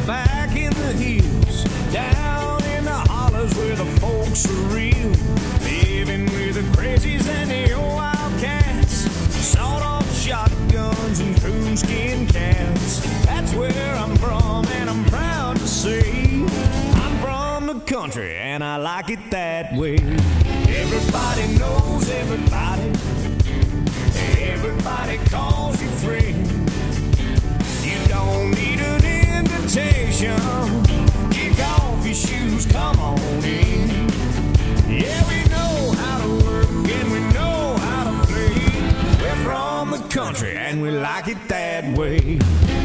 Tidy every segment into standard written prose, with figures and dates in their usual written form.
back in the hills, down in the hollers where the folks are real, living with the crazies and the old wildcats, sawed-off shotguns and coonskin cats. That's where I'm from, and I'm proud to say I'm from the country, and I like it that way. Everybody knows everybody. Everybody calls you friend. You don't need an invitation. Kick off your shoes, come on in. Yeah, we know how to work and we know how to play. We're from the country and we like it that way.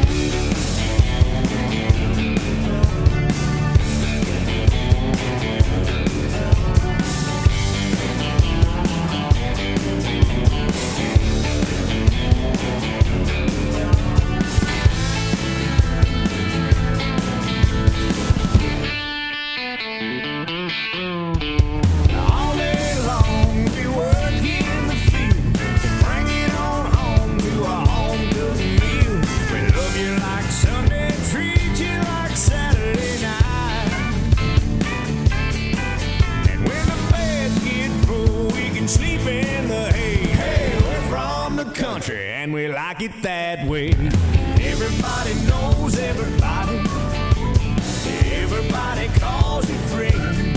And we like it that way. Everybody knows everybody. Everybody calls you friend.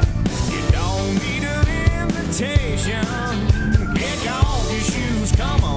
You don't need an invitation. Kick off your shoes, come on.